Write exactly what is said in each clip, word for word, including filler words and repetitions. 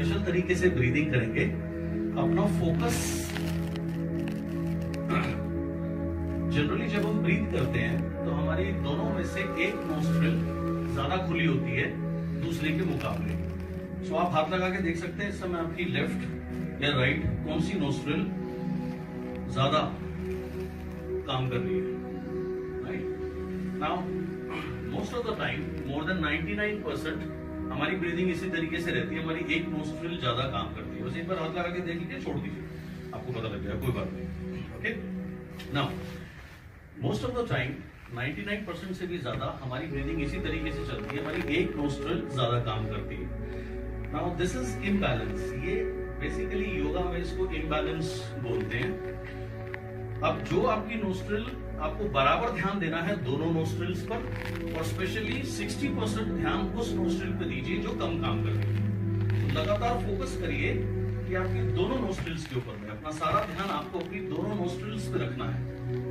Special तरीके से breathing करेंगे। अपना फोकस, जनरली जब हम ब्रीथ करते हैं तो हमारी दोनों में से एक नोस्ट्रिल ज्यादा खुली होती है दूसरे के मुकाबले। सो आप हाथ लगा के देख सकते हैं इस समय आपकी लेफ्ट या राइट कौन सी नोस्ट्रिल ज्यादा काम कर रही है। Right now most of the time more than ninety nine percent हमारी ब्रीदिंग इसी तरीके से रहती है, हमारी एक नोस्ट्रिल ज्यादा काम करती है। बस एक बार हाथ लगा के देख लीजिए, छोड़ दीजिए, आपको पता लग जाएगा, कोई बात नहीं। Okay, now most of the time ninety nine percent से भी ज्यादा हमारी ब्रीदिंग इसी तरीके से चलती है, हमारी एक नोस्ट्रिल ज्यादा काम करती है। Now this is imbalance. ये बेसिकली योगा में इसको इम्बैलेंस बोलते हैं। अब जो आपकी नोस्ट्रिल, आपको बराबर ध्यान देना है दोनों नोस्ट्रिल्स पर, और स्पेशली साठ परसेंट ध्यान उस नोस्ट्रिल पे दीजिए जो कम काम कर रही है। तो लगातार फोकस करिए कि आपकी दोनों नोस्ट्रिल्स के ऊपर में, अपना सारा ध्यान आपको अपनी दोनों नोस्ट्रिल्स पे रखना है।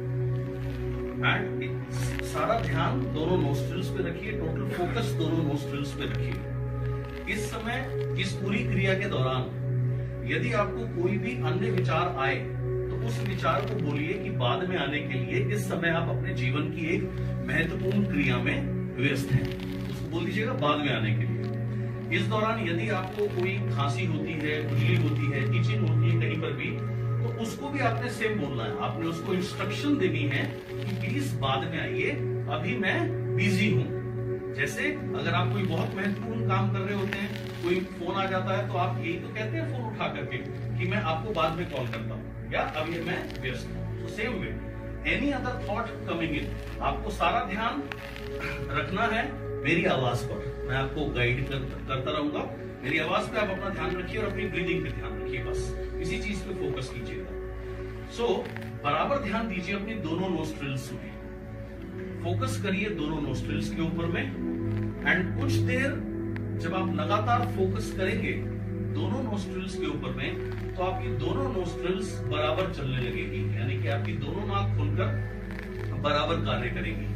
एंड सारा ध्यान दोनों नोस्ट्रिल्स पे रखिए, टोटल फोकस दोनों नोस्ट्रिल्स पे रखिए। इस समय इस पूरी क्रिया के दौरान यदि आपको कोई भी अन्य विचार आए तो उस विचार को बोलिए कि बाद में आने के लिए, इस समय आप अपने जीवन की एक महत्वपूर्ण क्रिया में व्यस्त हैं, उसको बोल दीजिएगा बाद में आने के लिए। इस दौरान यदि आपको कोई खांसी होती है, खुजली होती है, इचिंग होती है कहीं पर भी, तो उसको भी आपने सेम बोलना है। आपने उसको इंस्ट्रक्शन देनी है कि प्लीज बाद में आइए, अभी मैं बिजी हूं। जैसे अगर आप कोई बहुत महत्वपूर्ण काम कर रहे होते हैं, कोई फोन आ जाता है, तो आप यही तो कहते हैं फोन उठा करके कि मैं आपको बाद में कॉल करता हूँ या अभी मैं व्यस्त हूँ। तो same way any other thought coming in, आपको सारा ध्यान रखना है मेरी आवाज पर। मैं आपको गाइड कर, करता रहूंगा, मेरी आवाज पे आप अपना ध्यान रखिए और अपनी ब्रीदिंग पे ध्यान रखिए, बस इसी चीज पे फोकस कीजिएगा। सो so, बराबर ध्यान दीजिए अपनी दोनों नोस्ट्रिल्स में, फोकस करिए दोनों नोस्ट्रिल्स के ऊपर में। एंड कुछ देर जब आप लगातार फोकस करेंगे दोनों नोस्ट्रिल्स के ऊपर में, तो आपकी दोनों नोस्ट्रिल्स बराबर चलने लगेगी, यानी कि आपकी दोनों नाक खुलकर बराबर कार्य करेंगी।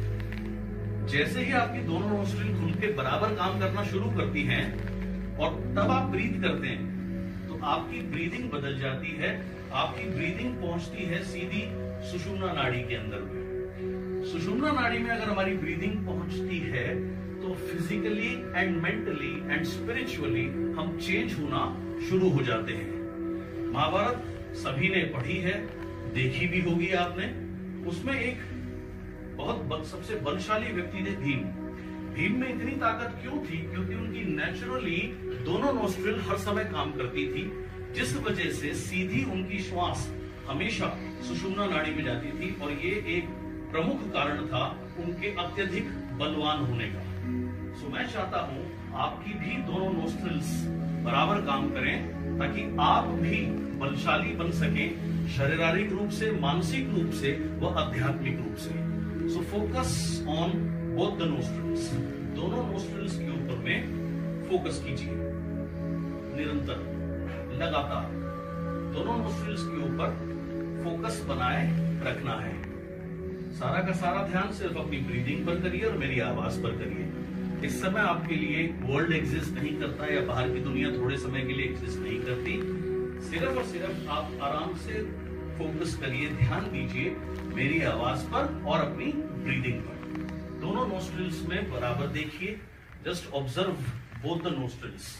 जैसे ही आपकी दोनों नोस्ट्रिल खुल के बराबर काम करना शुरू करती हैं और तब आप ब्रीथ करते हैं, तो आपकी ब्रीदिंग बदल जाती है। आपकी ब्रीदिंग पहुंचती है सीधी सुषुम्ना नाड़ी के अंदर में। सुषुम्ना नाड़ी में अगर हमारी ब्रीदिंग पहुंचती है तो physically and mentally and spiritually हम चेंज होना शुरू हो जाते हैं। महाभारत सभी ने पढ़ी है, देखी भी होगी आपने। उसमें एक बहुत बल, सबसे बलशाली व्यक्ति थे भीम। भीम में इतनी ताकत क्यों थी? क्योंकि उनकी नेचुरली दोनों नोस्ट्रिल हर समय काम करती थी, जिस वजह से सीधी उनकी श्वास हमेशा सुषुम्ना नाड़ी में जाती थी, और ये एक प्रमुख कारण था उनके अत्यधिक बलवान होने का। सो मैं चाहता हूं आपकी भी दोनों नोस्ट्रिल्स बराबर काम करें, ताकि आप भी बलशाली बन सकें, शारीरिक रूप से, मानसिक रूप से व आध्यात्मिक रूप से। So focus on both the nostrils, दोनों नोस्ट्रिल्स के ऊपर में फोकस कीजिए निरंतर, लगातार दोनों नोस्ट्रिल्स के ऊपर फोकस बनाए रखना है। सारा का सारा ध्यान सिर्फ अपनी ब्रीदिंग पर करिए और मेरी आवाज पर करिए। इस समय आपके लिए वर्ल्ड एग्जिस्ट नहीं करता, या बाहर की दुनिया थोड़े समय के लिए एग्जिस्ट नहीं करती। सिर्फ और सिर्फ आप आराम से फोकस करिए, ध्यान दीजिए मेरी आवाज पर और अपनी ब्रीदिंग पर। दोनों नोस्ट्रिल्स में बराबर देखिए, just observe both the nostrils,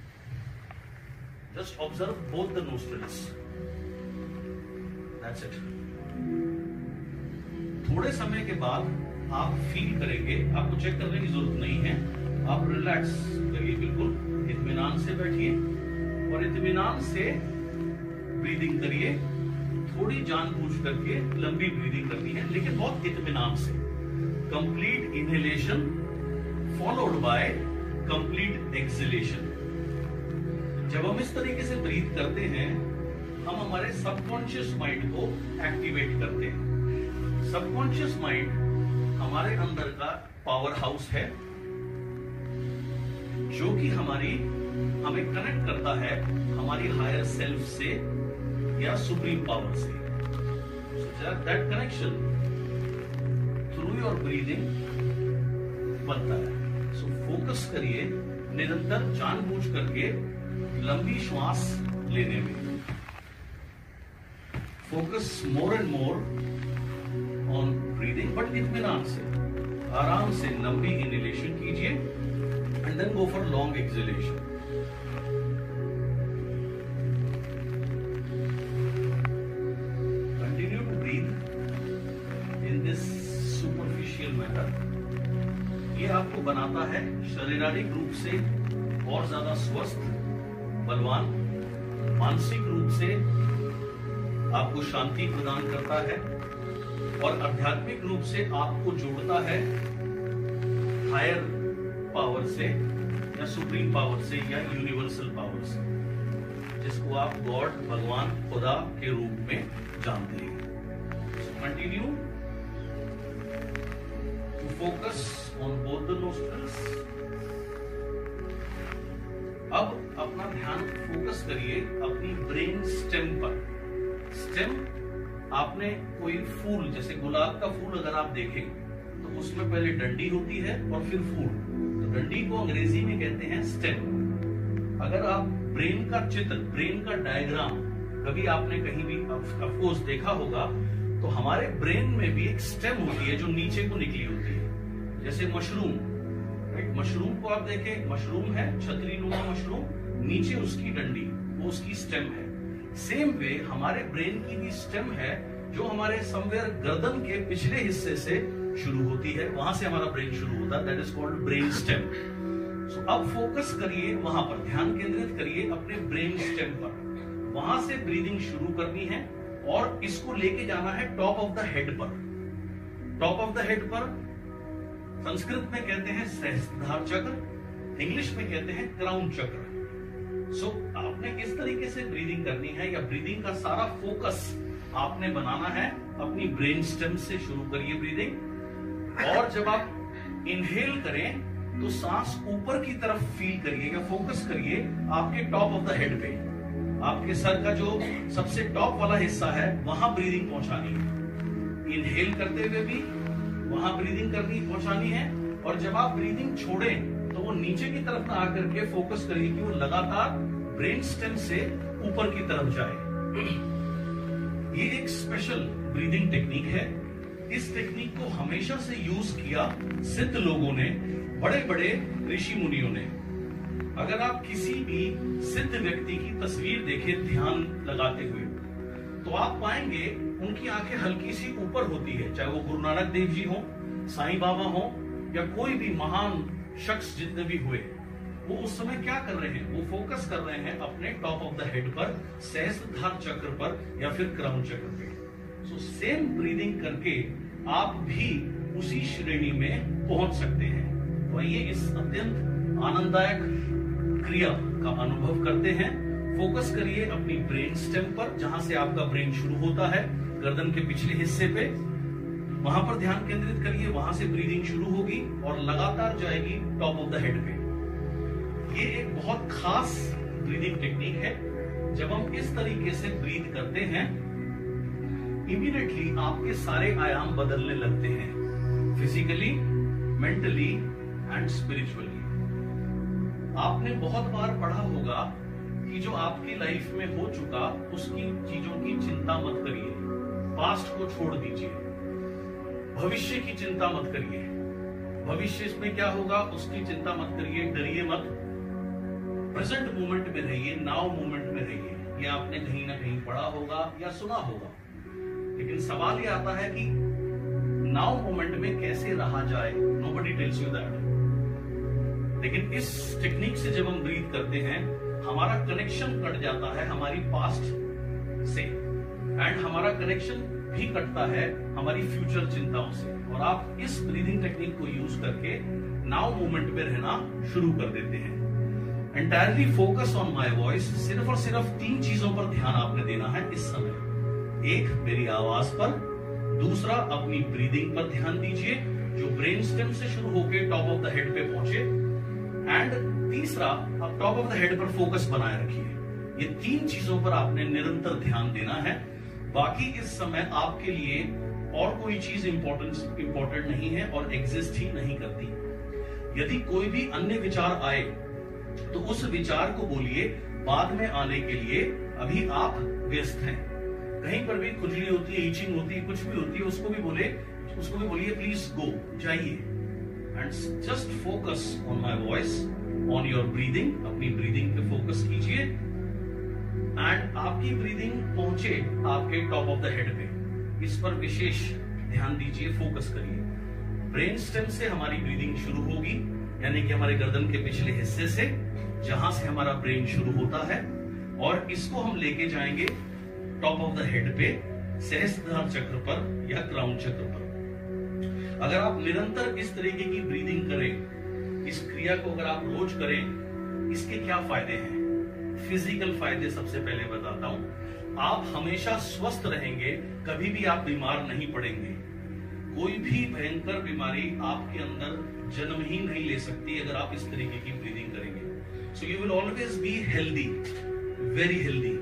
just observe both the nostrils, that's it. थोड़े समय के बाद आप फील करेंगे, आपको चेक करने की जरूरत नहीं है, आप रिलैक्स करिए, बिल्कुल इत्मीनान से बैठिए और इत्मीनान से ब्रीदिंग करिए। थोड़ी जानबूझ करके लंबी ब्रीदिंग करनी है, लेकिन बहुत इत्मीनान से। Complete inhalation followed by complete exhalation. जब हम इस तरीके से ब्रीथ करते हैं, हम हमारे सबकॉन्शियस माइंड को एक्टिवेट करते हैं। सबकॉन्शियस माइंड हमारे अंदर का पावर हाउस है, जो कि हमारी हमें कनेक्ट करता है हमारी हायर सेल्फ से या सुप्रीम पावर से। That connection through your breathing बनता है। सो फोकस करिए निरंतर, जानबूझ करके लंबी श्वास लेने में। Focus more and more on breathing, but इत्मीनान से, आराम से लंबी इनहेलेशन कीजिए and then go for long exhalation. Continue to breathe in this superficial manner. ये आपको बनाता है शारीरिक रूप से और ज्यादा स्वस्थ, बलवान, मानसिक रूप से आपको शांति प्रदान करता है और आध्यात्मिक रूप से आपको जोड़ता है हायर पावर से या सुप्रीम पावर से या यूनिवर्सल पावर से, जिसको आप गॉड, भगवान, खुदा के रूप में जानते हैं। Continue to focus on both the nostrils. अब अपना ध्यान फोकस करिए अपनी ब्रेन स्टेम पर। स्टेम, आपने कोई फूल, जैसे गुलाब का फूल अगर आप देखें तो उसमें पहले डंडी होती है और फिर फूल, तो डंडी को अंग्रेजी में कहते हैं स्टेम। अगर आप ब्रेन का चित्र, ब्रेन का डायग्राम कभी आपने कहीं भी ऑफकोर्स देखा होगा, तो हमारे ब्रेन में भी एक स्टेम होती है जो नीचे को निकली होती है, जैसे मशरूम, राइट? मशरूम को आप देखें, मशरूम है, छतरी नुमा मशरूम, नीचे उसकी डंडी, वो उसकी स्टेम है। सेम वे हमारे ब्रेन की भी स्टेम है जो हमारे समवेयर गर्दन के पिछले हिस्से से शुरू होती है, वहां से हमारा ब्रेन शुरू होता है, that is called brain stem. So अब फोकस करिए वहां पर, ध्यान केंद्रित करिए अपने ब्रेन स्टेम पर, वहां से ब्रीदिंग शुरू करनी है और इसको लेके जाना है टॉप ऑफ द हेड पर। टॉप ऑफ द हेड पर संस्कृत में कहते हैं सहस्त्रधार चक्र, इंग्लिश में कहते हैं क्राउन चक्र। सो so, आपने इस तरीके से ब्रीदिंग करनी है, या ब्रीदिंग का सारा फोकस आपने बनाना है अपनी ब्रेन स्टेम से। शुरू करिए ब्रीदिंग, और जब आप इनहेल करें तो सांस ऊपर की तरफ फील करिए या फोकस करिए आपके टॉप ऑफ द हेड पे। आपके सर का जो सबसे टॉप वाला हिस्सा है वहां ब्रीदिंग पहुंचानी है। इनहेल करते हुए भी वहां ब्रीदिंग करनी पहुंचानी है, और जब आप ब्रीदिंग छोड़ें तो वो नीचे की तरफ ना आकर के फोकस करिए कि वो लगातार ब्रेन स्टेम से ऊपर की तरफ जाए। ये एक स्पेशल ब्रीदिंग टेक्निक है। इस टेक्निक को हमेशा से यूज किया सिद्ध लोगों ने, बड़े बड़े ऋषि मुनियों ने। अगर आप किसी भी सिद्ध व्यक्ति की तस्वीर देखें ध्यान लगाते हुए, तो आप पाएंगे उनकी आंखें हल्की सी ऊपर होती है, चाहे वो गुरु नानक देव जी हो, साईं बाबा हो, या कोई भी महान शख्स जितने भी हुए, वो उस समय क्या कर रहे हैं? वो फोकस कर रहे हैं अपने टॉप ऑफ द हेड पर, सहस्त्रधार चक्र पर या फिर क्राउन चक्र पे। सो सेम ब्रीदिंग करके आप भी उसी श्रेणी में पहुंच सकते हैं। तो आइए इस अत्यंत आनंददायक क्रिया का अनुभव करते हैं। फोकस करिए अपनी ब्रेन स्टेम पर, जहां से आपका ब्रेन शुरू होता है, गर्दन के पिछले हिस्से पे, वहां पर ध्यान केंद्रित करिए, वहां से ब्रीदिंग शुरू होगी और लगातार जाएगी टॉप ऑफ द हेड पे। ये एक बहुत खास ब्रीदिंग टेक्निक है। जब हम इस तरीके से ब्रीद करते हैं, इमीडिएटली आपके सारे आयाम बदलने लगते हैं, फिजिकली, मेंटली एंड स्पिरिचुअली। आपने बहुत बार पढ़ा होगा कि जो आपकी लाइफ में हो चुका उसकी चीजों की चिंता मत करिए, पास्ट को छोड़ दीजिए। भविष्य की चिंता मत करिए, भविष्य में क्या होगा उसकी चिंता मत करिए, डरिए मत। प्रेजेंट मोमेंट में रहिए, नाउ मोमेंट में रहिए। ये आपने कहीं ना कहीं पढ़ा होगा या सुना होगा, लेकिन सवाल ये आता है कि नाउ मोमेंट में कैसे रहा जाए। Nobody tells you that. लेकिन इस टेक्निक से जब हम ब्रीथ करते हैं, हमारा कनेक्शन कट जाता है हमारी पास्ट से, एंड हमारा कनेक्शन भी कटता है हमारी फ्यूचर चिंताओं से, और आप इस ब्रीदिंग टेक्निक को यूज करके नाउ मोमेंट में रहना शुरू कर देते हैं। Entirely focus on my voice. सिर्फ और सिर्फ तीन चीजों पर ध्यान आपने देना है इस समय। एक, मेरी आवाज पर। दूसरा, अपनी ब्रीदिंग पर ध्यान दीजिए जो ब्रेन स्टेम से शुरू होकर टॉप ऑफ द हेड पे पहुंचे। एंड तीसरा, आप टॉप ऑफ द हेड पर फोकस बनाए रखिए। ये तीन चीजों पर आपने निरंतर ध्यान देना है। बाकी इस समय आपके लिए और कोई चीज इंपॉर्टेंट इंपॉर्टेंट नहीं है और एग्जिस्ट ही नहीं करती। यदि कोई भी अन्य विचार आए तो उस विचार को बोलिए बाद में आने के लिए अभी आप व्यस्त हैं। कहीं पर भी खुजली होती है, ईचिंग होती है, कुछ भी होती है, उसको भी बोले उसको भी बोलिए प्लीज गो, जाइए, and just focus on my voice, on your breathing. अपनी ब्रीदिंग पे फोकस कीजिए एंड आपकी ब्रीदिंग पहुंचे आपके टॉप ऑफ द हेड पे, इस पर विशेष ध्यान दीजिए, फोकस करिए। ब्रेन स्टेम से हमारी ब्रीदिंग शुरू होगी, यानी कि हमारे गर्दन के पिछले हिस्से से, जहां से हमारा ब्रेन शुरू होता है, और इसको हम लेके जाएंगे टॉप ऑफ द हेड पे, सहस्त्रधार चक्र पर या क्राउन चक्र पर। अगर आप निरंतर इस तरीके की ब्रीदिंग करें, इस क्रिया को अगर आप रोज करें, इसके क्या फायदे हैं? फिजिकल फायदे सबसे पहले बताता हूं। आप हमेशा स्वस्थ रहेंगे, कभी भी आप बीमार नहीं पड़ेंगे। कोई भी भयंकर बीमारी आपके अंदर जन्म ही नहीं ले सकती अगर आप इस तरीके की ब्रीदिंग करेंगे। So you will always be healthy, very healthy.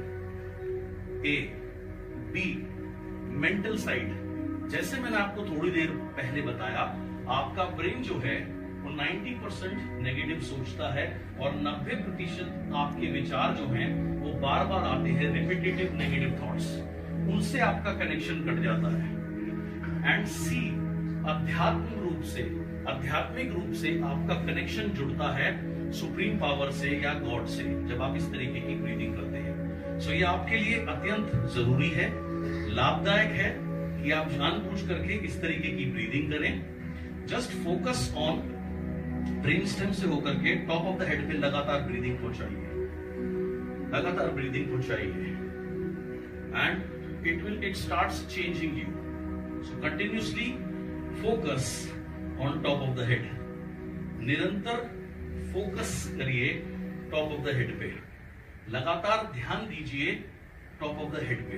A B mental side, जैसे मैंने आपको थोड़ी देर पहले बताया, आपका ब्रेन जो है वो नब्बे परसेंट नेगेटिव सोचता है और नब्बे प्रतिशत आपके विचार जो हैं वो बार बार आते हैं, रिपीटेटिव नेगेटिव थॉट्स, उनसे आपका कनेक्शन कट जाता है। एंड सी, आध्यात्मिक रूप से आध्यात्मिक रूप से आपका कनेक्शन जुड़ता है सुप्रीम पावर से या गॉड से, जब आप इस तरीके की ब्रीदिंग करते हैं। सो ये आपके लिए अत्यंत जरूरी है, लाभदायक है कि आप जानबूझ करके इस तरीके की ब्रीदिंग करें। Just focus on brain stem से होकर के टॉप ऑफ द हेड पे लगातार ब्रीदिंग पहुंचाइए, लगातार ब्रीदिंग पहुंचाइए, and it will it starts changing you. So continuously focus on top of the head, निरंतर फोकस करिए टॉप ऑफ द हेड पे, लगातार ध्यान दीजिए टॉप ऑफ द हेड पे।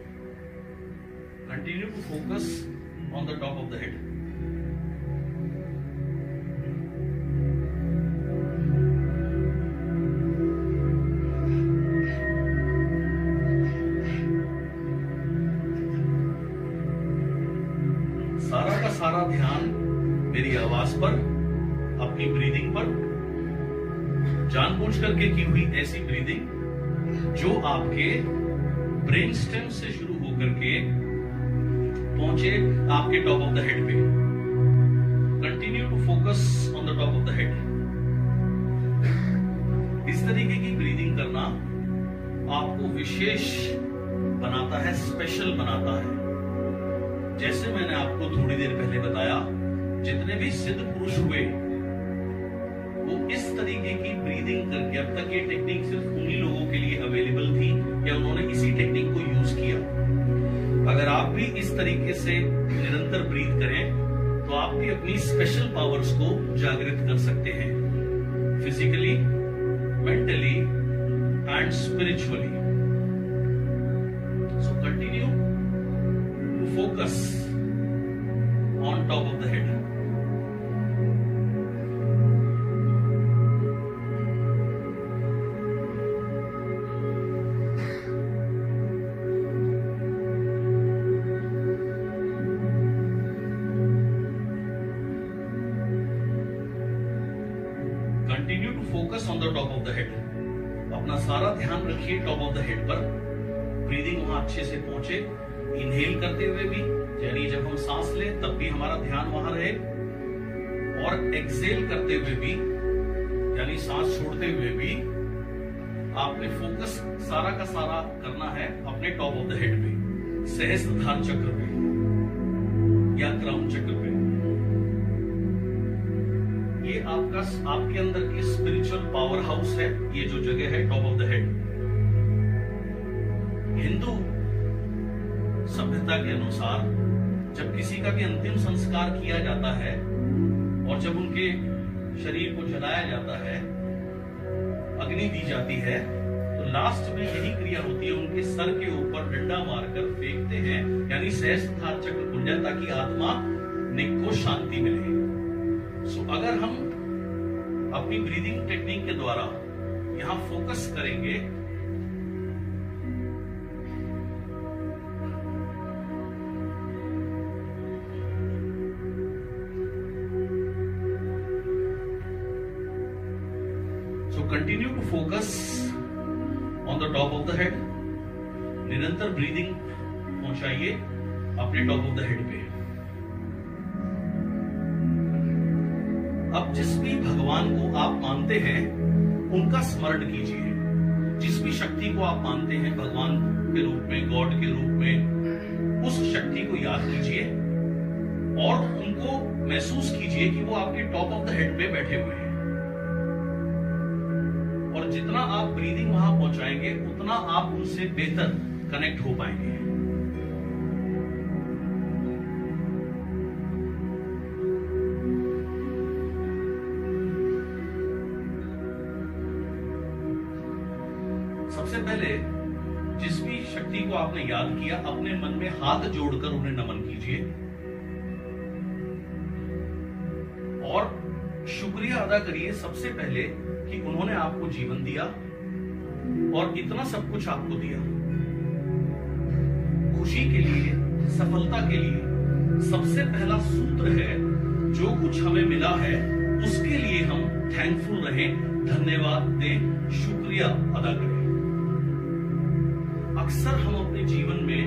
Continue to focus on the top of the head. सारा का सारा ध्यान मेरी आवाज पर, अपनी ब्रीदिंग पर, जानबूझ करके की हुई ऐसी ब्रीदिंग जो आपके ब्रेन स्टेम से शुरू होकर के पहुंचे आपके टॉप ऑफ द हेड पे। Continue to focus on the top of the head. इस तरीके की ब्रीदिंग करना आपको विशेष बनाता है, स्पेशल बनाता है। जैसे मैंने आपको थोड़ी देर पहले बताया, जितने भी सिद्ध पुरुष हुए वो इस तरीके की ब्रीदिंग करके, अब तक ये टेक्निक सिर्फ उन्हीं लोगों के लिए अवेलेबल थी या उन्होंने इसी टेक्निक को यूज किया। अगर आप भी इस तरीके से निरंतर ब्रीथ करें तो आप भी अपनी स्पेशल पावर्स को जागृत कर सकते हैं, physically, mentally and spiritually. So continue to focus on top of the head. Continue to focus on the top of the head. अपना सारा ध्यान रखिए टॉप ऑफ द हेड पर, ब्रीदिंग वहां अच्छे से पहुंचे। इनहेल करते हुए भी, यानी जब हम सांस लें तब भी हमारा ध्यान वहां रहे, और एक्सेल करते हुए भी, यानी सांस छोड़ते हुए भी आपने फोकस सारा का सारा करना है अपने टॉप ऑफ द हेड पे, सहस्त्रधार चक्र पे या क्राउन चक्र पे। ये आपका आपके अंदर की स्पिरिचुअल पावर हाउस है, ये जो जगह है top of the head. Hindu सभ्यता के अनुसार जब किसी का भी अंतिम संस्कार किया जाता है और जब उनके शरीर को जलाया जाता है, अग्नि दी जाती है, तो लास्ट में यही क्रिया होती है, उनके सर के ऊपर डंडा मारकर फेंकते हैं, यानी सहस्त्रधार चक्र खुल जाए ताकि आत्मा को शांति मिले। सो so, अगर हम अपनी ब्रीदिंग टेक्निक के द्वारा यहां फोकस करेंगे, continue to focus on the top of the head. निरंतर ब्रीदिंग पहुंचाइए अपने टॉप ऑफ द हेड पे। अब जिस भी भगवान को आप मानते हैं उनका स्मरण कीजिए। जिस भी शक्ति को आप मानते हैं भगवान के रूप में, गॉड के रूप में, उस शक्ति को याद कीजिए और उनको महसूस कीजिए कि वो आपके टॉप ऑफ द हेड पे बैठे हुए हैं। और जितना आप ब्रीदिंग वहां पहुंचाएंगे उतना आप उनसे बेहतर कनेक्ट हो पाएंगे। सबसे पहले जिस भी शक्ति को आपने याद किया अपने मन में हाथ जोड़कर उन्हें नमन कीजिए और शुक्रिया अदा करिए सबसे पहले कि उन्होंने आपको जीवन दिया और इतना सब कुछ आपको दिया। खुशी के लिए, सफलता के लिए सबसे पहला सूत्र है जो कुछ हमें मिला है उसके लिए हम थैंकफुल रहें, धन्यवाद दें, शुक्रिया अदा करें। अक्सर हम अपने जीवन में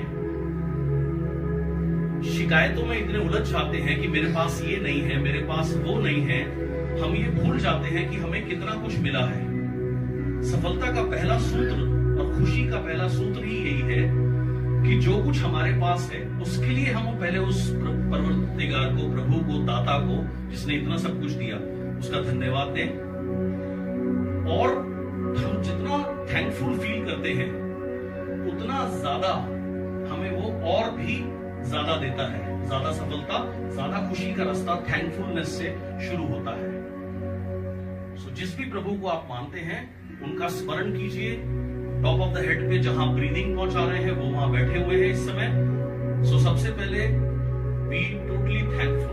शिकायतों में इतने उलझ जाते हैं कि मेरे पास ये नहीं है, मेरे पास वो नहीं है। हम ये भूल जाते हैं कि हमें कितना कुछ मिला है। सफलता का पहला सूत्र और खुशी का पहला सूत्र ही यही है कि जो कुछ हमारे पास है उसके लिए हम पहले उस परवरदिगार को, प्रभु को, दाता को, जिसने इतना सब कुछ दिया, उसका धन्यवाद दें। और हम जितना थैंकफुल फील करते हैं उतना ज्यादा हमें वो और भी ज्यादा देता है। ज्यादा सफलता, ज्यादा खुशी का रास्ता थैंकफुलनेस से शुरू होता है। सो जिस भी प्रभु को आप मानते हैं उनका स्मरण कीजिए। टॉप ऑफ द हेड पे जहां ब्रीदिंग पहुंचा रहे हैं वो वहां बैठे हुए हैं इस समय। सो सबसे पहले बी टोटली थैंकफुल।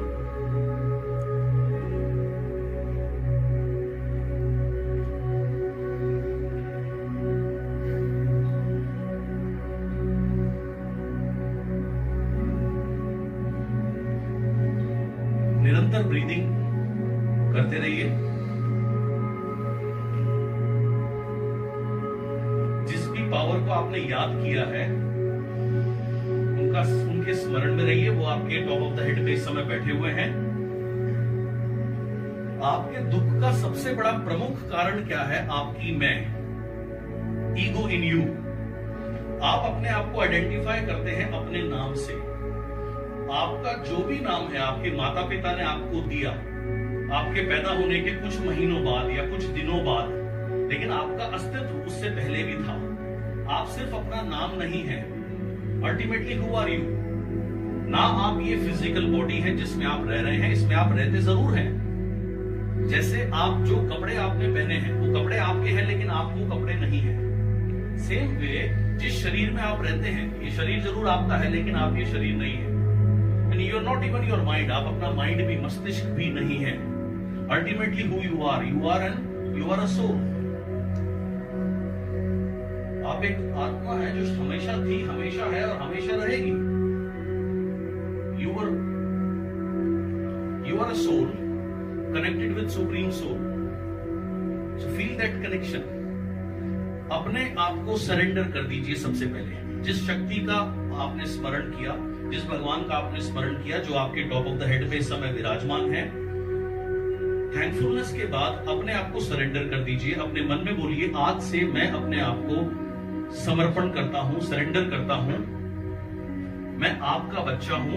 निरंतर ब्रीदिंग करते रहिए। जिस भी पावर को आपने याद किया है उनका उनके स्मरण में रहिए। वो आपके टॉप ऑफ द हेड पे इस समय बैठे हुए हैं। आपके दुख का सबसे बड़ा प्रमुख कारण क्या है? आपकी मैं, ईगो इन यू। आप अपने आप को आइडेंटिफाई करते हैं अपने नाम से। आपका जो भी नाम है आपके माता पिता ने आपको दिया आपके पैदा होने के कुछ महीनों बाद या कुछ दिनों बाद, लेकिन आपका अस्तित्व उससे पहले भी था। आप सिर्फ अपना नाम नहीं है। Ultimately who are you? ना आप ये फिजिकल बॉडी है जिसमें आप रह रहे हैं, इसमें आप रहते जरूर हैं। जैसे आप जो कपड़े आपने पहने हैं वो कपड़े आपके हैं लेकिन आप वो कपड़े नहीं है। सेम वे जिस शरीर में आप रहते हैं ये शरीर जरूर आपका है लेकिन आप ये शरीर नहीं है। You are not even your mind. आप अपना माइंड भी, मस्तिष्क भी नहीं है। Ultimately who you are? You are an you are a soul. आप एक आत्मा है जो हमेशा थी, हमेशा है और हमेशा रहेगी। You are you are a soul connected with supreme soul. So feel that connection. अपने आप को सरेंडर कर दीजिए सबसे पहले। जिस शक्ति का आपने स्मरण किया, जिस भगवान का आपने स्मरण किया जो आपके टॉप ऑफ द हेड पे इस समय विराजमान है, थैंकफुलनेस के बाद अपने आप को सरेंडर कर दीजिए। अपने मन में बोलिए, आज से मैं अपने आप को समर्पण करता हूं, सरेंडर करता हूं। मैं आपका बच्चा हूं,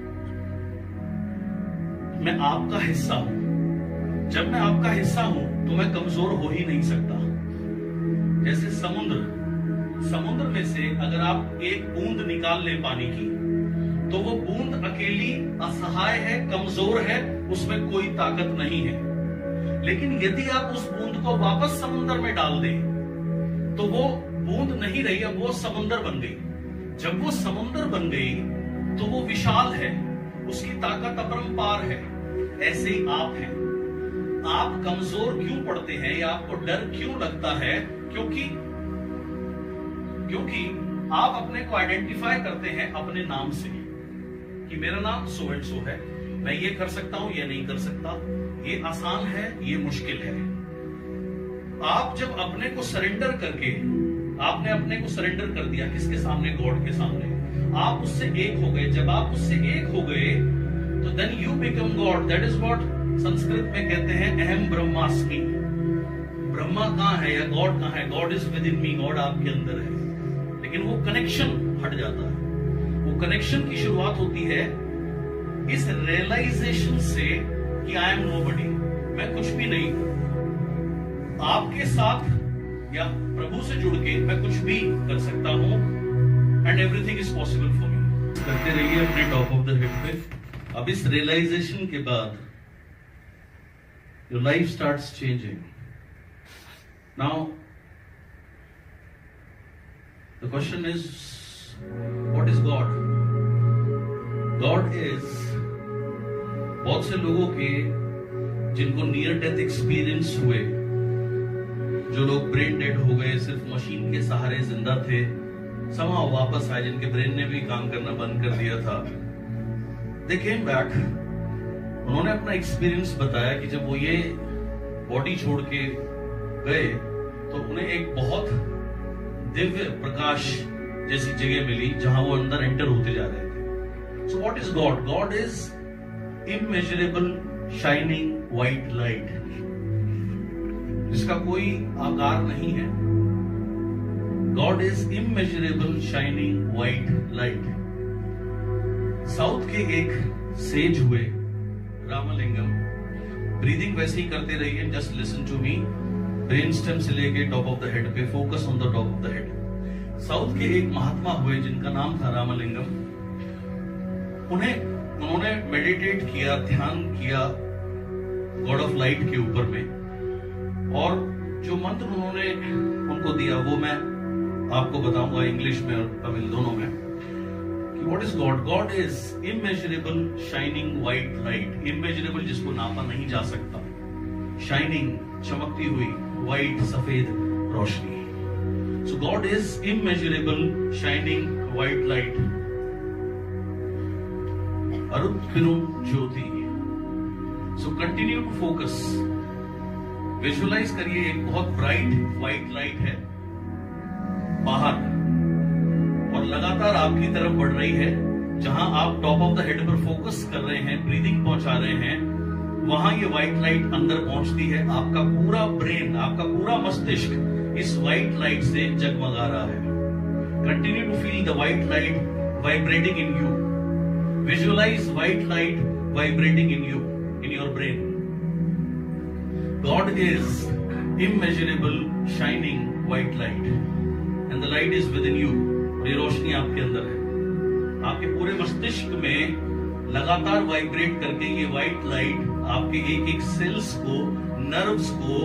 मैं आपका हिस्सा हूं। जब मैं आपका हिस्सा हूं तो मैं कमजोर हो ही नहीं सकता। जैसे समुद्र, समुद्र में से अगर आप एक बूंद निकाल लें पानी की तो वो बूंद अकेली असहाय है, कमजोर है, उसमें कोई ताकत नहीं है। लेकिन यदि आप उस बूंद को वापस समुद्र में डाल दें तो वो बूंद नहीं रही, अब वो समुद्र बन गई। जब वो समुद्र बन गई तो वो विशाल है, उसकी ताकत अपरंपार है। ऐसे ही आप हैं। आप कमजोर क्यों पड़ते हैं या आपको डर क्यों लगता है? क्योंकि क्योंकि आप अपने को आइडेंटिफाई करते हैं अपने नाम से कि मेरा नाम सो एंड सो है, मैं ये कर सकता हूं, ये नहीं कर सकता, ये आसान है, ये मुश्किल है। आप जब अपने को सरेंडर करके, आपने अपने को सरेंडर कर दिया किसके सामने? गॉड के सामने। आप उससे एक हो गए। जब आप उससे एक हो गए तो then you become God. That is what Sanskrit में कहते हैं अहम ब्रह्मास्मि। ब्रह्मा कहां है या गॉड कहां है? God is within me, God आपके अंदर है। लेकिन वो कनेक्शन हट जाता है। वो कनेक्शन की शुरुआत होती है इस रियलाइजेशन से कि आई एम नोबडी, मैं कुछ भी नहीं हूं। आपके साथ या प्रभु से जुड़ के मैं कुछ भी कर सकता हूं and everything is possible for me. करते रहिए अपने टॉप ऑफ द हेड पे। अब इस रियलाइजेशन के बाद your life starts changing. Now the question is what is God? God is, बहुत से लोगों के जिनको नियर डेथ एक्सपीरियंस हुए, जो लोग ब्रेन डेड हो गए, सिर्फ मशीन के सहारे जिंदा थे, समां वापस आए, जिनके ब्रेन ने भी काम करना बंद कर दिया था, दे केम बैक। उन्होंने अपना एक्सपीरियंस बताया कि जब वो ये बॉडी छोड़ के गए तो उन्हें एक बहुत दिव्य प्रकाश जैसी जगह मिली जहां वो अंदर एंटर होते जा रहे थे। So what is God? God is immeasurable shining white light, जिसका कोई आकार नहीं है। God is immeasurable shining white light. South के एक सेज हुए रामलिंगम, ब्रीदिंग वैसे ही करते रहिए, just listen to me. Brain stem से लेके टॉप ऑफ द हेड पे, focus on the top of the head. South के एक महात्मा हुए जिनका नाम था रामलिंगम। उन्हें उन्होंने मेडिटेट किया, ध्यान किया गॉड ऑफ लाइट के ऊपर में, और जो मंत्र उन्होंने उनको दिया वो मैं आपको बताऊंगा इंग्लिश में और तमिल दोनों में कि what is God? God is immeasurable shining white light. Immeasurable जिसको नापा नहीं जा सकता, शाइनिंग चमकती हुई, व्हाइट सफेद रोशनी। So God is immeasurable shining white light, Arutperum Jyoti. So continue to focus. Visualise करिए एक बहुत ब्राइट व्हाइट लाइट है बाहर और लगातार आपकी तरफ बढ़ रही है। जहां आप टॉप ऑफ द हेड पर फोकस कर रहे हैं, ब्रीदिंग पहुंचा रहे हैं, वहां ये व्हाइट लाइट अंदर पहुंचती है। आपका पूरा ब्रेन, आपका पूरा मस्तिष्क इस व्हाइट लाइट से जगमगा रहा है। Continue to feel the white light vibrating in you. Visualise white light vibrating in you, in your brain. God is immeasurable shining white light and the light is within you. और ये रोशनी आपके अंदर है। आपके पूरे मस्तिष्क में लगातार वाइब्रेट करके ये व्हाइट लाइट आपके एक एक सेल्स को, नर्व्स को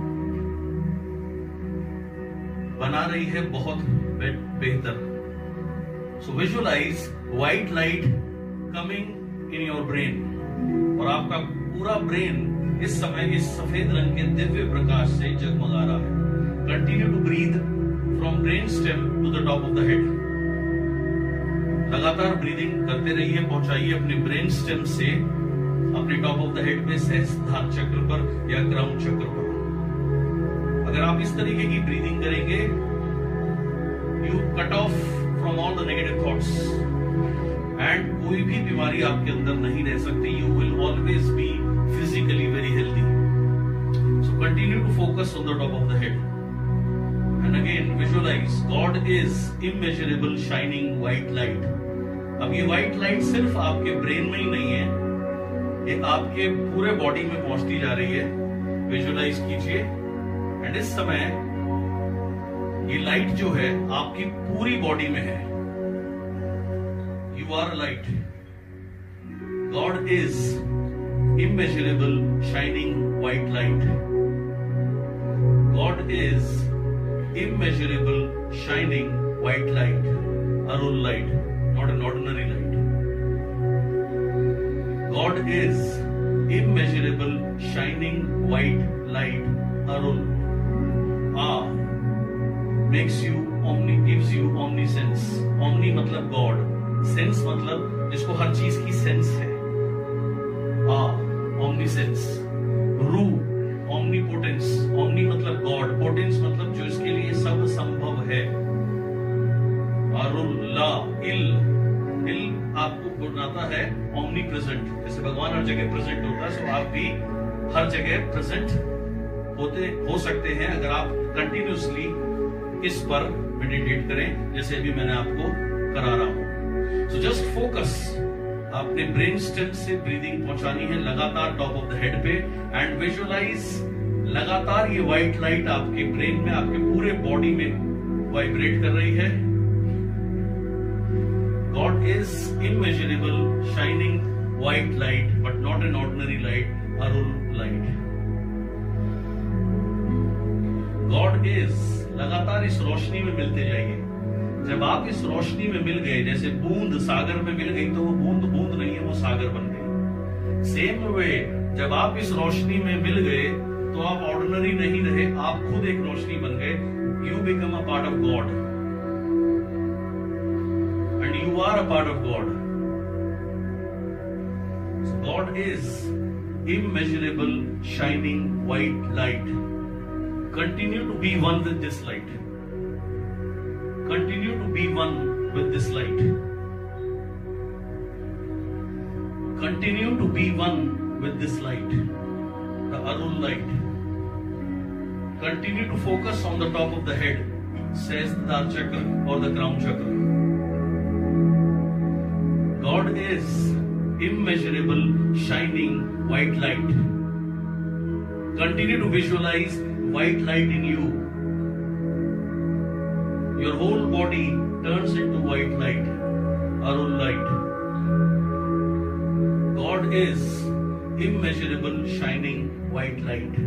बना रही है बहुत बेहतर। So visualise white light coming in your brain, और आपका पूरा ब्रेन इस समय इस सफेद रंग के दिव्य प्रकाश से जगमगा रहा है। Continue to breathe from brain stem to the top of the head. लगातार ब्रीदिंग करते रहिए, पहुंचाइए अपने ब्रेन स्टेम से अपने टॉप ऑफ द हेड पे, सहस्त्रधार चक्र पर या क्राउन चक्र पर। अगर आप इस तरीके की ब्रीदिंग करेंगे, you cut off from all the negative thoughts and कोई भी बीमारी आपके अंदर नहीं रह सकती। You will always be physically very healthy. So continue to focus on the top of the head and again visualise God is immeasurable shining white light. अब ये व्हाइट लाइट सिर्फ आपके ब्रेन में ही नहीं है, ये आपके पूरे बॉडी में पहुंचती जा रही है। विजुअलाइज कीजिए एंड इस समय ये लाइट जो है आपकी पूरी बॉडी में है। You are light. God is immeasurable shining white light. God is immeasurable shining white light. Arul light, not an ordinary light. God is immeasurable shining white light. Arul. Ah makes you omni, gives you omniscience. Omni मतलब God. Sense मतलब जिसको हर चीज की sense है। आ omni sense, रू omnipotence, omni मतलब God, potence मतलब जो इसके लिए सब संभव है। अरुल ला इल, इल आपको बनाता है ऑमनी प्रेजेंट, जैसे भगवान हर जगह प्रेजेंट होता है, सो आप भी हर जगह प्रेजेंट होते हो सकते हैं अगर आप कंटिन्यूसली इस पर मेडिटेट करें, जैसे अभी मैंने आपको करा रहा हूं। सो जस्ट फोकस, आपने ब्रेन स्टेम से ब्रीदिंग पहुंचानी है लगातार टॉप ऑफ द हेड पे, एंड विजुअलाइज लगातार ये व्हाइट लाइट आपके ब्रेन में, आपके पूरे बॉडी में वाइब्रेट कर रही है। God is immeasurable shining white light, but not an ordinary light, arul light. God is, लगातार इस रोशनी में मिलते जाइए। जब आप इस रोशनी में मिल गए, जैसे बूंद सागर में मिल गई तो वो बूंद बूंद नहीं है, वो सागर बन गई। सेम वे जब आप इस रोशनी में मिल गए तो आप ऑर्डिनरी नहीं रहे, आप खुद एक रोशनी बन गए। You become a part of God and you are a part of God. God is immeasurable shining white light. Continue to be one with this light. Continue to be one with this light. Continue to be one with this light, the Arul light. Continue to focus on the top of the head, says the Dal Chakra or the Crown Chakra. God is immeasurable, shining white light. Continue to visualize white light in you. Your whole body turns into white light, Arul light. God is immeasurable, shining white light,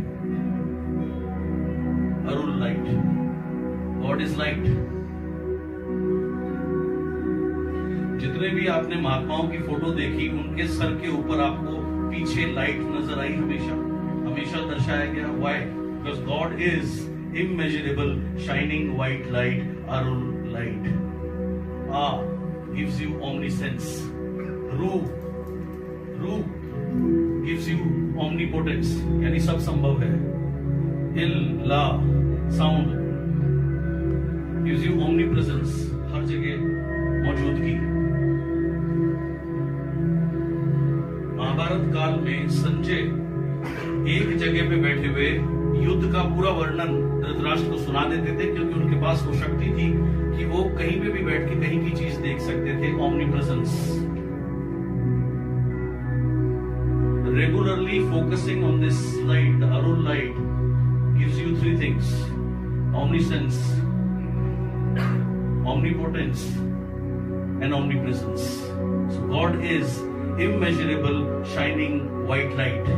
Arul light. God is light. जितने भी आपने महात्माओं की photo देखी, उनके sir के ऊपर आपको पीछे लाइट नजर आई, हमेशा हमेशा दर्शाया गया। Why? Because God is immeasurable, shining white light, Arul light. Ah gives you omniscience. Ru, Ru gives you omnipotence, यानी सब संभव है। Il, La, sound gives you omnipresence, हर जगह मौजूदगी। महाभारत काल में संजय एक जगह पे बैठे हुए युद्ध का पूरा वर्णन धृतराष्ट्र को सुना देते थे, क्योंकि उनके पास वो शक्ति थी कि वो कहीं पे भी बैठ के कहीं की चीज देख सकते थे। Omnipresence. Regularly focusing on this light, the arul light, gives you three things: omniscience, omnipotence and omnipresence. So God is immeasurable, shining white light.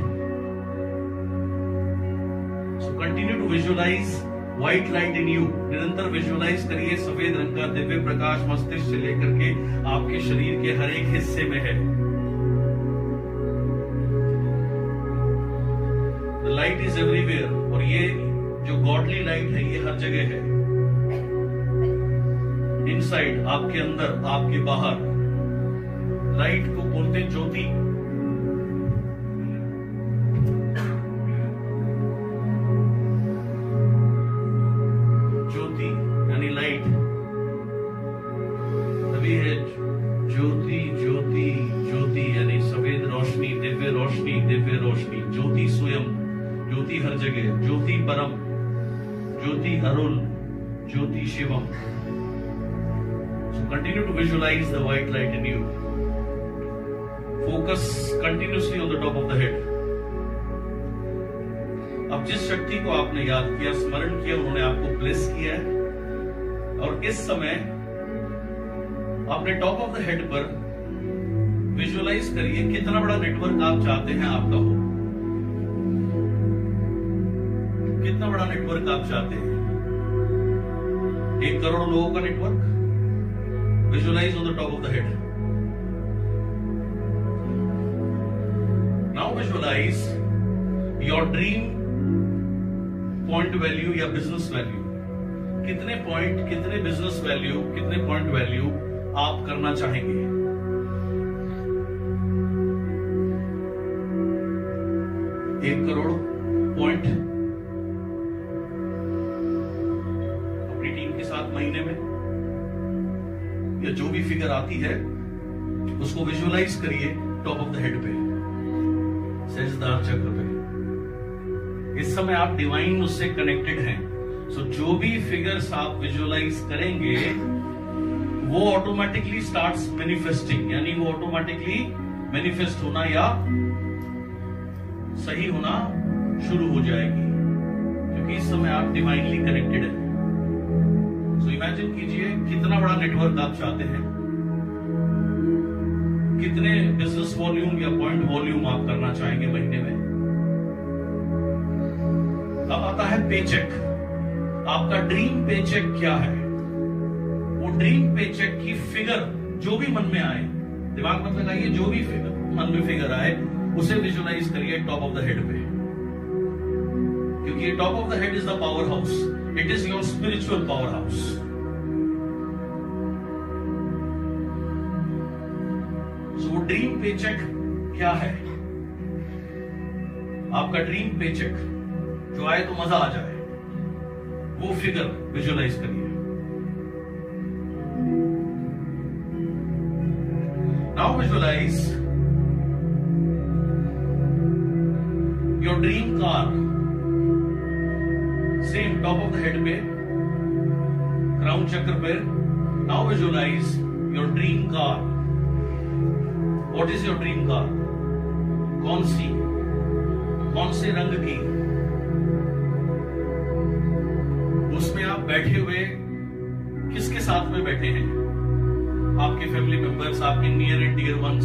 Continue to visualize white light in you. निरंतर विजुअलाइज करिए सफेद रंग का दिव्य प्रकाश मस्तिष्क से लेकर के आपके शरीर के हर एक हिस्से में है। The light is everywhere, और ये जो गॉडली लाइट है ये हर जगह है। इनसाइड, आपके अंदर, आपके बाहर। लाइट को बोलते हैं ज्योति। ज्योति ज्योति ज्योति यानी सफेद रोशनी, दिव्य रोशनी, दिव्य रोशनी। ज्योति स्वयं, ज्योति हर जगह, ज्योति परम, ज्योति अरुल, ज्योति Shivam. So continue to visualize the white light in you. Focus continuously on the top of the head. अब जिस शक्ति को आपने याद किया, स्मरण किया, उन्होंने आपको ब्लेस किया है, और इस समय अपने टॉप ऑफ द हेड पर विजुअलाइज करिए कितना बड़ा नेटवर्क आप चाहते हैं आपका हो। कितना बड़ा नेटवर्क आप चाहते हैं? एक करोड़ लोगों का network. Visualise on the top of the head. Now visualise your dream point value या बिजनेस वैल्यू। कितने पॉइंट, कितने बिजनेस वैल्यू, कितने पॉइंट वैल्यू आप करना चाहेंगे? एक करोड़ पॉइंट सात महीने में, या जो भी फिगर आती है उसको विजुअलाइज करिए टॉप ऑफ द हेड पे, सहस्त्रार चक्र पे। इस समय आप डिवाइन उससे कनेक्टेड हैं। सो so, जो भी फिगर्स आप विजुअलाइज करेंगे वो ऑटोमेटिकली स्टार्ट्स मैनिफेस्टिंग, यानी वो ऑटोमेटिकली मैनिफेस्ट होना या सही होना शुरू हो जाएगी, क्योंकि इस समय आप डिवाइनली कनेक्टेड हैं। सो इमेजिन कीजिए कितना बड़ा नेटवर्क आप चाहते हैं, कितने बिजनेस वॉल्यूम या पॉइंट वॉल्यूम आप करना चाहेंगे महीने में। अब आता है पेचेक। आपका ड्रीम पेचेक क्या है? वो ड्रीम पेचेक की फिगर जो भी मन में आए, दिमाग मत लगाइए, जो भी फिगर मन में फिगर आए उसे विजुअलाइज करिए टॉप ऑफ द हेड पे, क्योंकि top of the head is the power house, it is your spiritual power house. So dream paycheck क्या है? आपका ड्रीम पेचेक जो आए तो मजा आ जाए, वो फिगर विजुअलाइज करिए। Now visualise your dream car, same top of the head पे, क्राउन चक्र पे। Now visualise your dream car. What is your dream car? कौन सी, कौन से रंग की? उसमें आप बैठे हुए किसके साथ में बैठे हैं? आपके फैमिली मेंबर्स, आपके नियर एंड डियर वंस,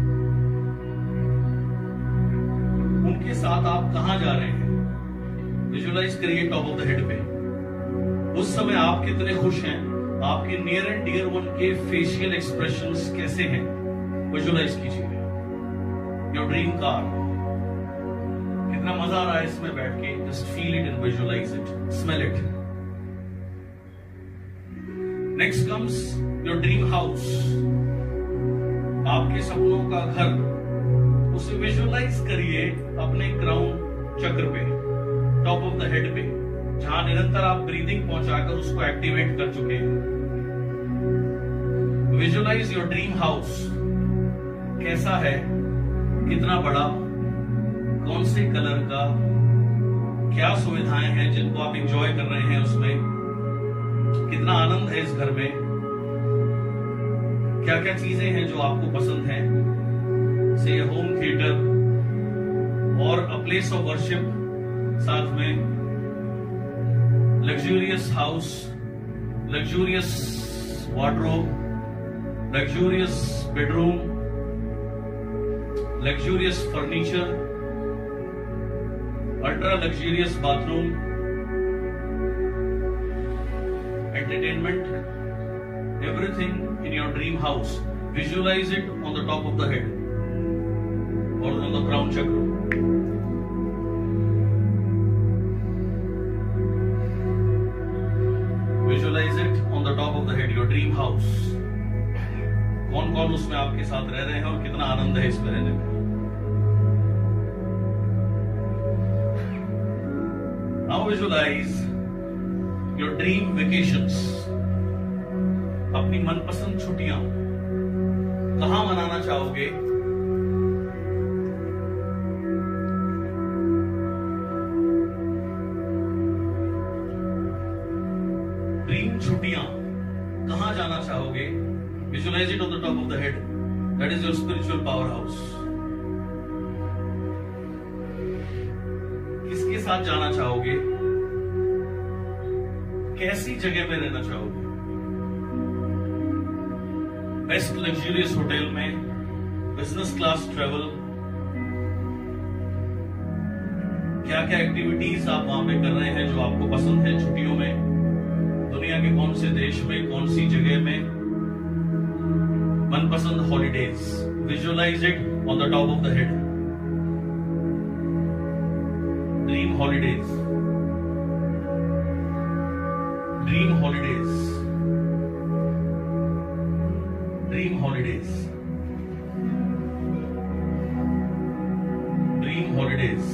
उनके साथ आप कहां जा रहे हैं? विजुअलाइज करिए टॉप ऑफ द हेड पे। उस समय आप कितने खुश हैं? आपके नियर एंड डियर वन के फेशियल एक्सप्रेशंस कैसे हैं? विजुअलाइज कीजिए योर ड्रीम कार। कितना मजा आ रहा है इसमें बैठ के? Just feel it and visualise it, smell it. Next comes your dream house, आपके सपनों का घर। उसे विजुअलाइज करिए अपने क्राउन चक्र पे, टॉप ऑफ द हेड पे, जहां निरंतर आप ब्रीदिंग पहुंचाकर उसको एक्टिवेट कर चुके हैं। विजुअलाइज योर ड्रीम हाउस कैसा है, कितना बड़ा, कौन से कलर का, क्या सुविधाएं हैं जिनको आप एंजॉय कर रहे हैं उसमें, कितना आनंद है इस घर में, क्या क्या चीजें हैं जो आपको पसंद हैं, से होम थिएटर और अ प्लेस ऑफ वर्शिप, साथ में luxurious house, luxurious wardrobe, luxurious bedroom, luxurious furniture, ultra luxurious bathroom, entertainment, everything in your dream house. Visualize it on the top of the head or on the crown chakra. Visualize it on the top of the head, your dream house. कौन कौन उसमें आपके साथ रह रहे हैं और कितना आनंद है इसमें रहने में। Now visualize your dream vacations. अपनी मनपसंद छुट्टियां कहां मनाना चाहोगे? ड्रीम छुट्टियां कहां जाना चाहोगे? Visualize it on the top of the head. That is your spiritual powerhouse. किसके साथ जाना चाहोगे? कैसी जगह में रहना चाहोगे? बेस्ट लग्जूरियस होटल में, बिजनेस क्लास ट्रेवल, क्या क्या एक्टिविटीज आप वहां पे कर रहे हैं जो आपको पसंद है छुट्टियों में? दुनिया के कौन से देश में, कौन सी जगह में? मनपसंद holidays. Visualise it on the top of the head. Dream holidays, dream holidays, dream holidays, dream holidays.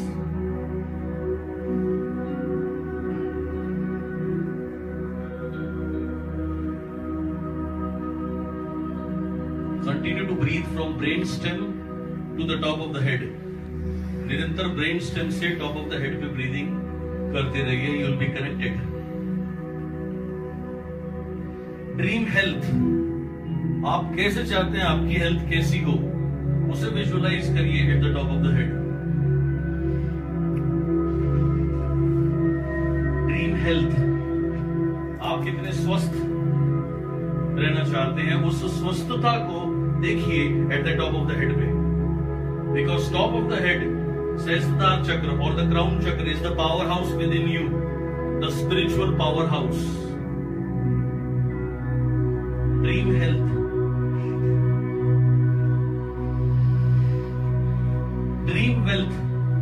Continue to breathe from brain stem to the top of the head. निरंतर ब्रेन स्टेम से top of the head पे breathing करते रहिए, you will be connected. Dream health, आप कैसे चाहते हैं आपकी हेल्थ कैसी हो, उसे विजुअलाइज करिए at the top of the head. Dream health, आप कितने स्वस्थ रहना चाहते हैं, उस स्वस्थता को देखिए at the top of the head पे। Because top of the head, Sahastradhar chakra और the crown chakra is the power house within you, the spiritual power house. Dream health, dream wealth,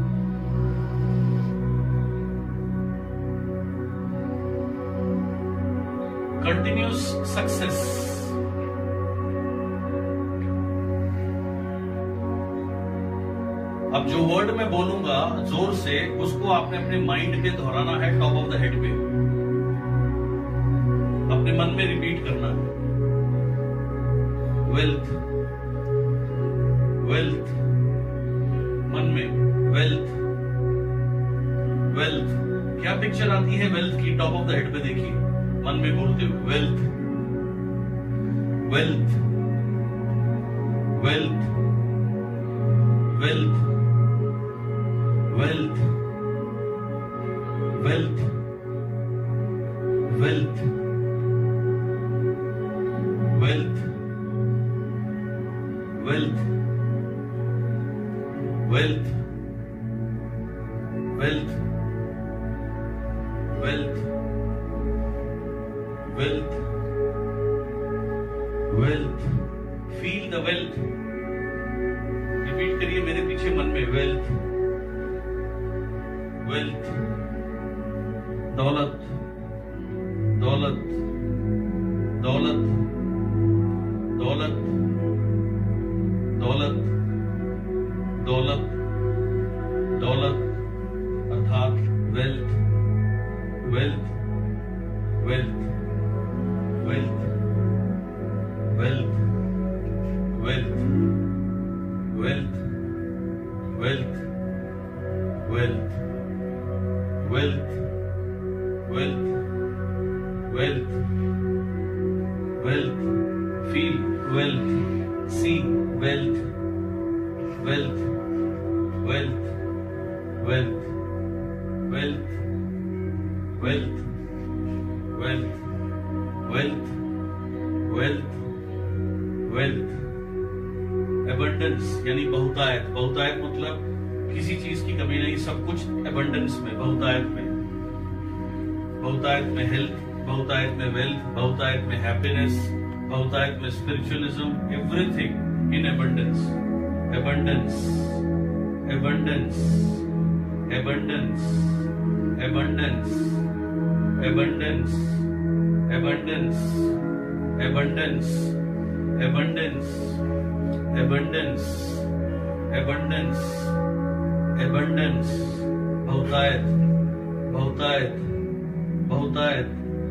continuous success. अब जो वर्ड मैं बोलूंगा जोर से, उसको आपने अपने माइंड पे दोहराना है टॉप ऑफ द हेड पे, अपने मन में रिपीट करना है। वेल्थ, वेल्थ, मन में वेल्थ, वेल्थ। क्या पिक्चर आती है वेल्थ की? टॉप ऑफ द हेड पे देखिए, मन में बोलते हुए wealth, wealth, wealth, wealth, wealth, wealth, wealth, wealth, wealth, wealth, wealth, wealth, wealth, wealth. Feel the wealth, repeat करिए मेरे पीछे मन में, वेल्थ, वेल्थ, दौलत, दौलत, दौलत, दौलत, दौलत, दौलत, दौलत, अर्थात wealth, wealth, wealth, wealth, wealth, wealth, wealth, wealth, wealth, wealth, wealth, wealth, wealth. Feel wealth, see wealth, wealth, wealth, wealth, wealth, wealth, wealth, wealth, wealth, wealth. Abundance यानी बहुतायत, बहुतायत मतलब किसी चीज की कमी नहीं, सब कुछ एबंडेंस में, बहुतायत में, बहुतायत में हेल्थ, बहुतायत में वेल्थ, बहुतायत में हैप्पीनेस, बहुतायत में spiritualism, everything in abundance, abundance, abundance, abundance, abundance, abundance, abundance, abundance, abundance, abundance, abundance, abundance. बहुतायत, बहुतायत, बहुतायत,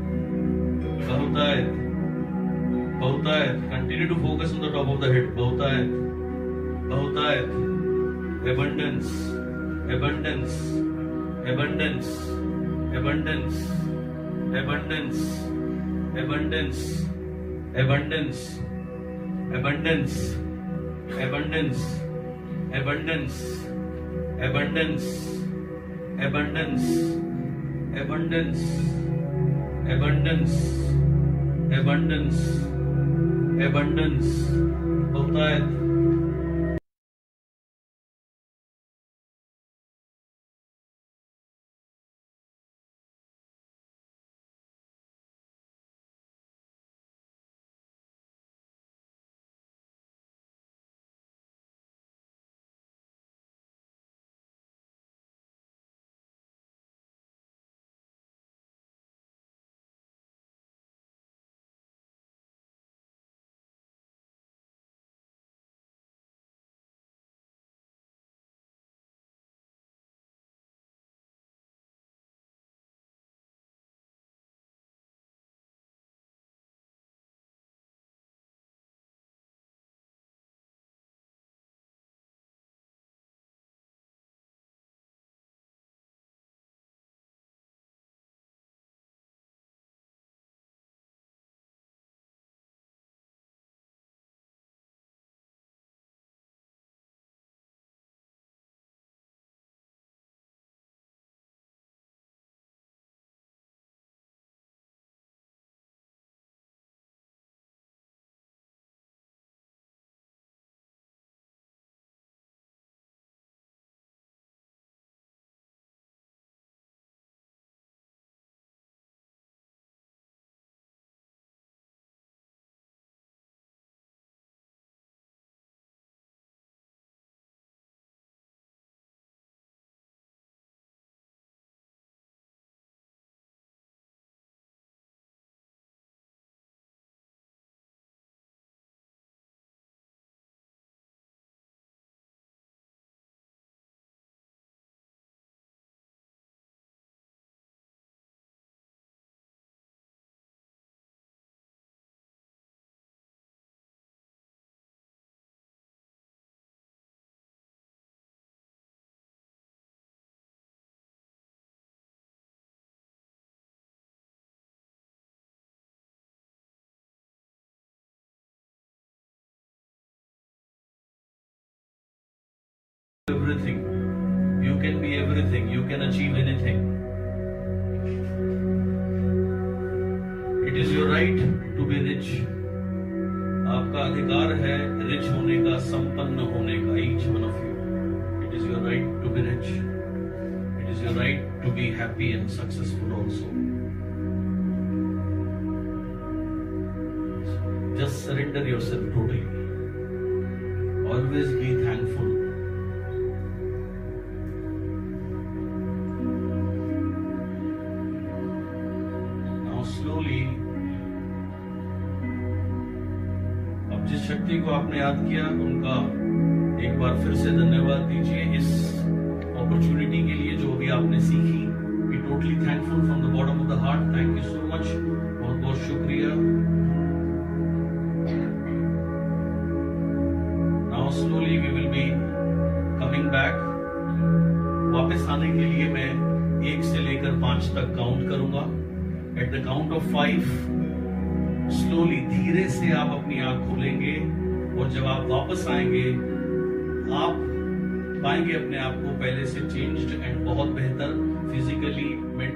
बहुतायत, बहुतायत। Continue to focus on the top of the head. बहुतायत, बहुतायत, abundance, abundance, abundance, abundance, abundance, abundance, abundance, abundance, abundance, abundance, abundance, abundance, abundance, abundance, abundance, abundance. बहुतायत, everything. You can be everything. You can achieve anything. It is your right to be rich. आपका अधिकार है rich होने का, संपन्न होने का. Each one of you. It is your right to be rich. It is your right to be happy and successful also. Just surrender yourself totally. Always be thankful. Now slowly, अब जिस शक्ति को आपने याद किया उनका एक बार फिर से धन्यवाद दीजिए इस अपॉर्चुनिटी के लिए जो भी आपने सीखी. Be totally thankful from the bottom of the heart. Thank you so much. बहुत बहुत शुक्रिया. Now slowly we will be coming back. वापस आने के लिए मैं एक से लेकर पांच तक काउंट करूंगा. At the count of five, slowly धीरे से आप अपनी आंख खोलेंगे और जब आप वापस आएंगे आप पाएंगे अपने आप को पहले से चेंज्ड एंड बहुत बेहतर फिजिकली,